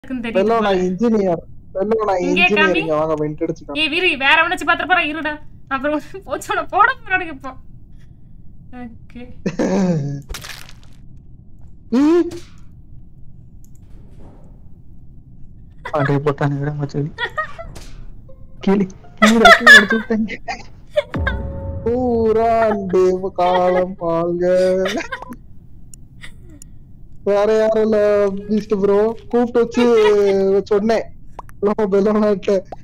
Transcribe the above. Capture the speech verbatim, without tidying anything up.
இருக்குன்னு தெரியுது. Bello நான் இன்ஜினியர். Bello நான் இன்ஜினியர். இங்க வாங்க வெண்ட் அடிச்சுக்கலாம். ஏய் வீரு வேற எவனாச்சு பாத்துற போறா இருடா. அப்புறம் போச்சோட போட போறானுங்க இப்போ. ஓகே. அடே போட்டானே விட மச்சான். கிளி கிளி ரக்கி எடுத்துட்டேங்க. ஊராண்டே காலம் பால்க. வேற யாரும் இல்ல பீஸ்ட் ப்ரோ கூப்பிட்டு வச்சு சொன்னேன். Bello Bello